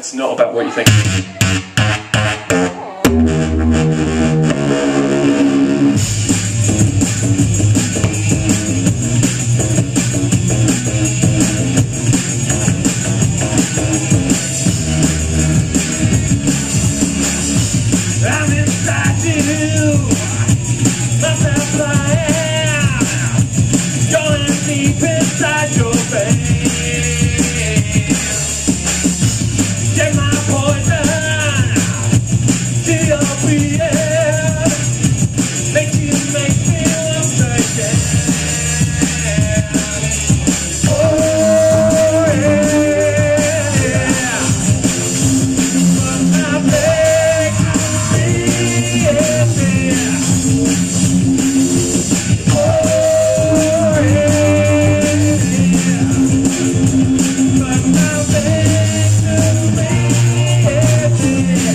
It's not about what you think. I'm inside you, butterfly, going deep inside your veins. Take my poison to your being, make me once again. Oh yeah, but I beg to be here. Oh yeah, but I beg to be here.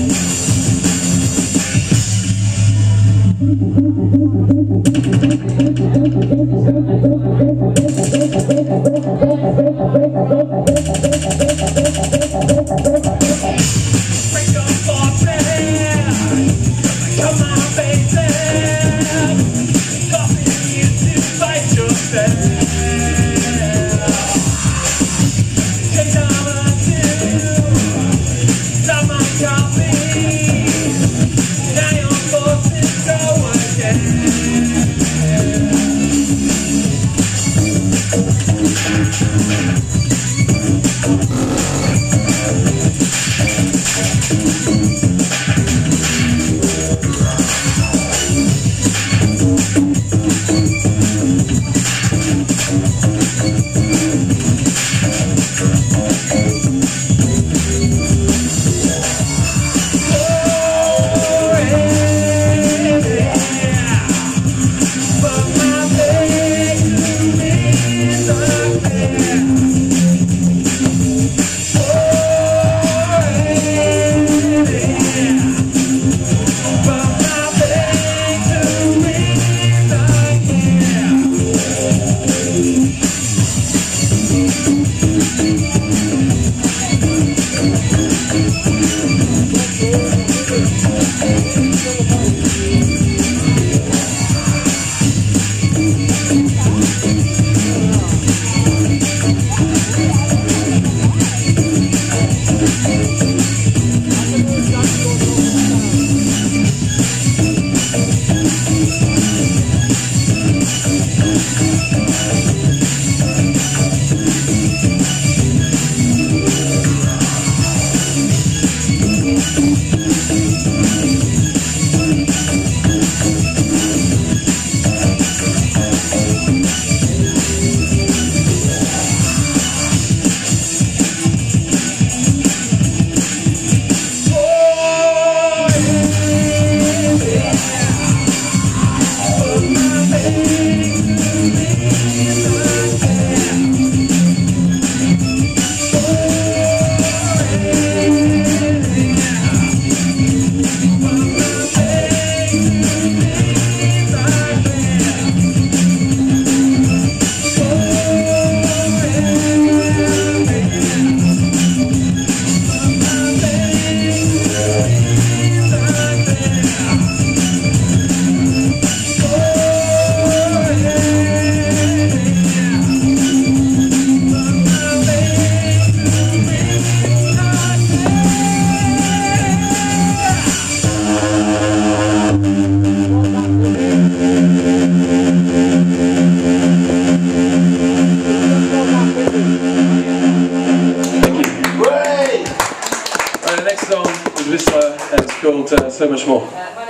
Break your fortress, come on baby, coffee you to fight yourself. Take all I do, stop my coffee, now your forces go again. The next song is Whistler and it's called So Much More.